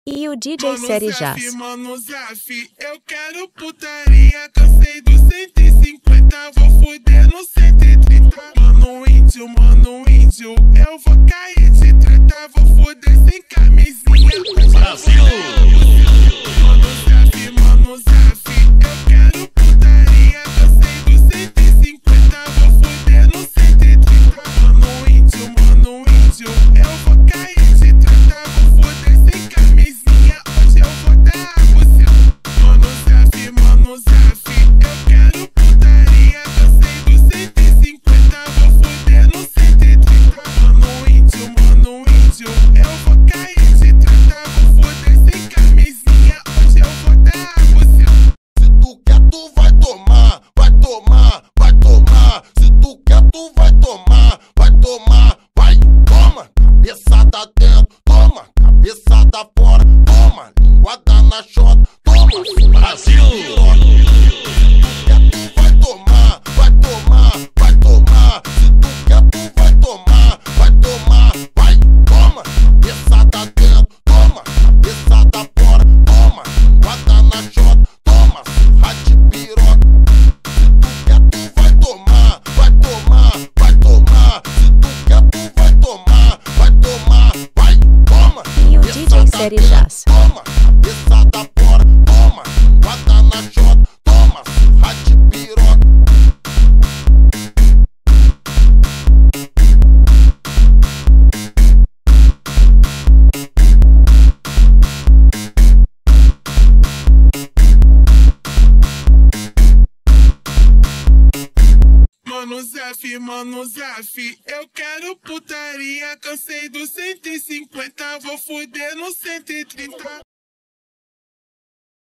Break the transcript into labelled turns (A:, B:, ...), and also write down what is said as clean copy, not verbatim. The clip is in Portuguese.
A: E o DJ cherriesss.
B: Mano, zafe, eu quero putaria. Cansei do 150, vou fuder no 130. Mano, índio, eu vou cair de treta. Vou fuder sem camisinha.
C: Brasil!
B: Mano, zafe, eu quero putaria. Cansei do 150, vou fuder no 130. Mano, índio, eu vou cair de treta. Vou fuder sem camisinha. Hoje eu vou dar a você. Mano, zafe, eu quero putaria. Cansei do 150, vou fuder no 130. Mano, índio, eu vou cair de treta. Vou fuder sem camisinha. Hoje eu vou dar a você.
D: Se tu quer, tu vai tomar, vai tomar, vai tomar. Se tu quer, tu vai tomar, vai tomar, vai, toma. Cabeçada dentro, toma. Cabeçada fora, toma. Linguada na chota, toma.
C: Brasil!
D: Se tu quer, tu vai tomar, vai tomar, vai tomar. Se tu quer, tu vai tomar, vai tomar, vai, toma. Cabeçada dentro, toma. Cabeçada fora, toma. Linguada na chota, toma. Surra de piroca. Se tu quer, tu vai tomar, vai tomar, vai tomar. Se tu quer, tu vai tomar, vai tomar, vai, toma.
A: E o DJ cherriesss.
D: Toma, cabeçada fora, toma. Linguada na chota, toma. Surra de piroca.
B: Mano, zafe, eu quero putaria. Cansei do 150, vou fuder no 130.